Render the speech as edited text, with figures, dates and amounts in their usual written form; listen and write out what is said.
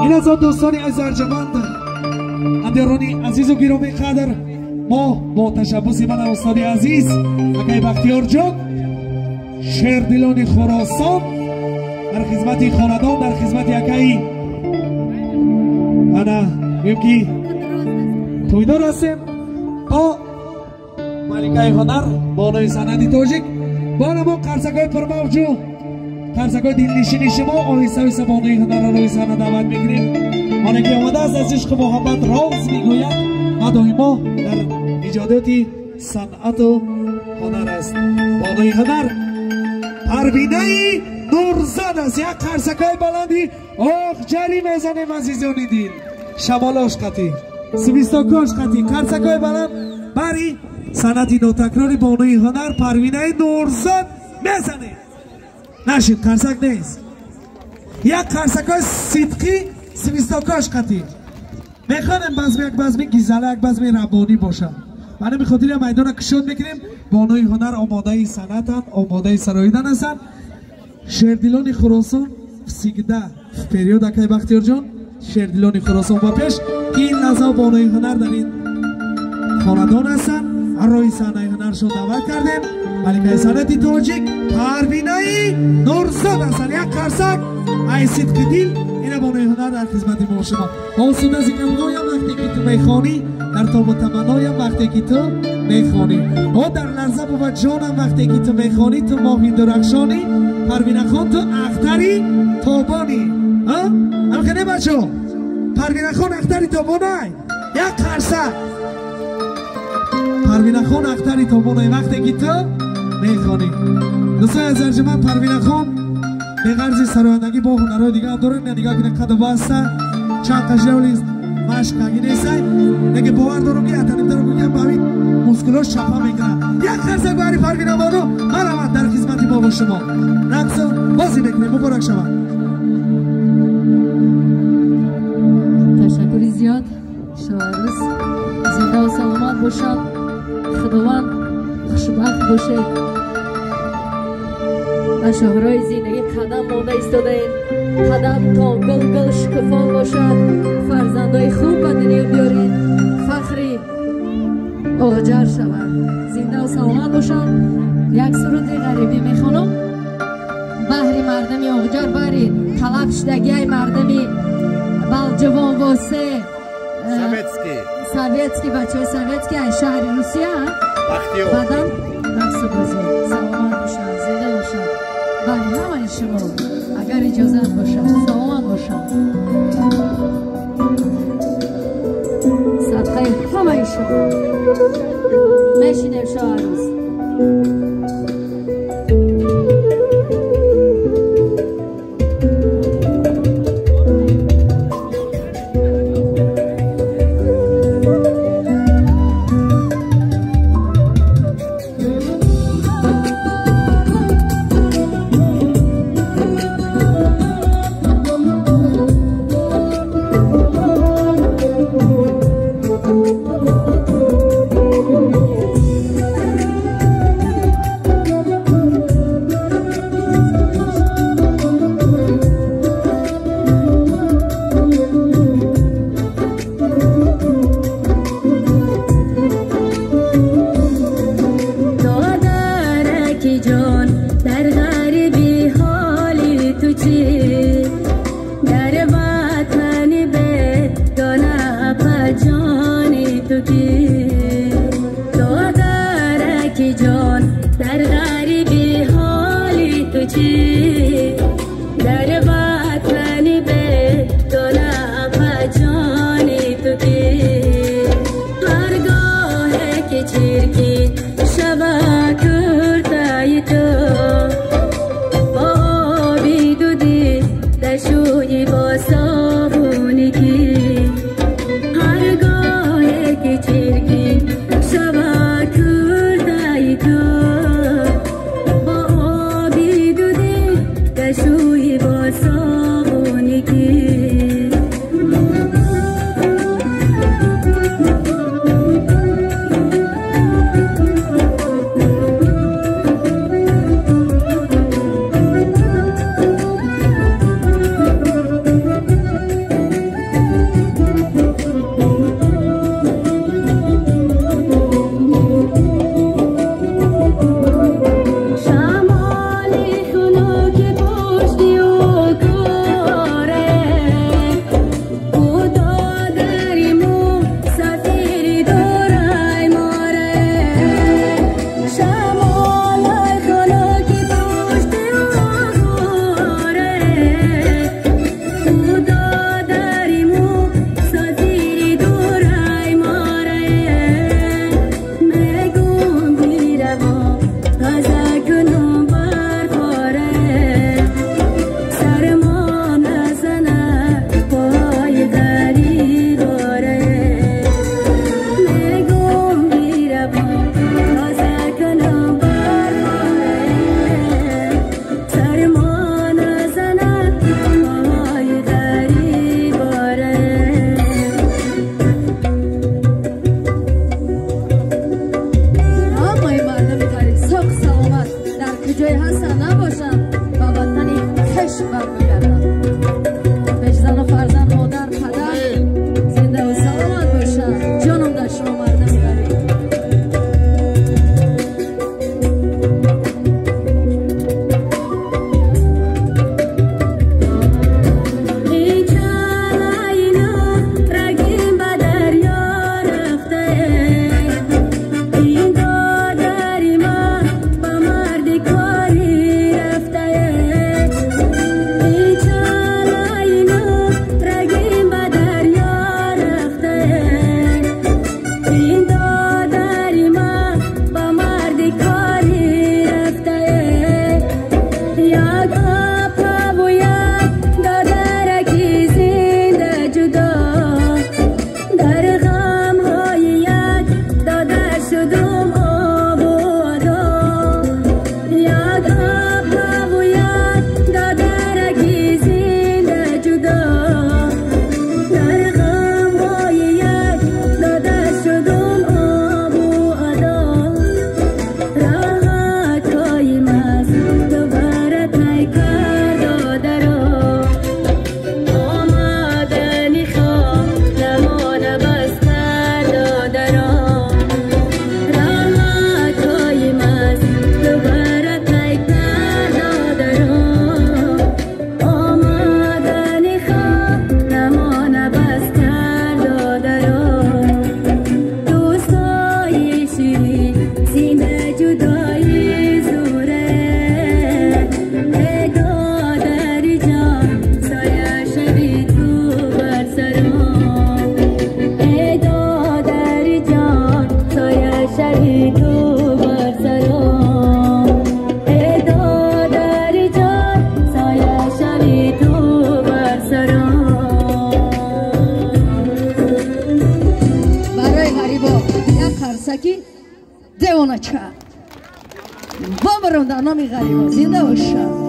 این از آن دوستانی از ارجمند اندرانی عزیز و گرامی قدر ما با تشبس من استاد عزیز اگه بختیار جان شیر دلان خراسان در خدمت خاندان در خدمت یکی انا میم که تویدار هستیم با ملکه هنر بانوی سندی تاجیک با نما قرصگاه پرموجو قرصگاه دلنشینی شما آهسته بانوی هنر روی سند دعوت میگیریم آنه که آمده است از عشق محبت راز میگوید مدای ما در ایجادات صنعت و هنر است بانوی هنر پروینه نورزاد است یک قرصگاه بلندی آخجری میزنیم عزیزان دین شمالاش قطی سویستاکاش قطی قرصگاه بلند بری صنعتی نوتکراری بانوی هنر پروینه نورزاد میزنه نشید قرصگ نیست یک قرصگاه صدقی سویستاکاش قطی میخوانم بزمی یک بزمی گیزاله یک بزمی ربانی باشه برای میخاطر میدان کشود میکنیم بانوی هنر آماده صنعتن آماده سراییدن هستن شیردلان خراسان سیگده پریود اکای بختیار جان شیردلان خراسان با پیش این لحظه بانوی هنر در این خاندان هستن روی صحنه هنرشون دعوت کردیم ملکه صنعتی تاجیک پروینه نورزاد هستن یک قرصگ ای صدق دل این بانوی هنر در خدمت ما شما آسوده زیگمنایم وقتی که تو میخوانی در تاب و تمنایم وقتی که تو میخوانی و در لرزه بود جانم وقتی که تو میخوانی تو ماهی درخشانی پروینه خان تو اختری تابانی هم خیلی بچه پروینه خان اختری تابانی یک قرصگ پروینه خان اختری تابانی وقتی که تو میخوانی دوستان از ارجمند پروینه خان به غرض سرایندگی با هنرهای دیگه هم داریم نگاه کنه قد بسته چند قشنولی مشق اگه نیسته نگه باور دارم که اتنیم دارم بگم ببین مسکولاش چپا میکنه یک قرصگ بری پروینه بانو مرمت در خدمت ما با شما رقص بازی میکنیم مبارک شما تشکری زیاد شوهرز زنده و سلامت باشد خداوند خوشبخت باشه و شهرهای زندگی قدم مانده ایستاده قدم تا گل شکفا باشد فرزندای خوب به دنیا بیارید فخری آجر شود زنده و سلامت باشد یک سرود غریبی میخوانم بحری مردمی آجر برید طلب شدگی های مردمی بلجوان واسه سویتسکی بچه های سویتسکی های شهر روسیه بعدم رقص بازی سلامت باشد زنده باشد بله همه شما اگر اجازت باشد سلامت باشد صدقه همه شما میشینیم شهرز شوی تو بر سرم ای دادر جان سایه شوی تو بر سرم برای غریبا یک خرسکی دیوانه چه بابرم در نام غریبا زنده باشه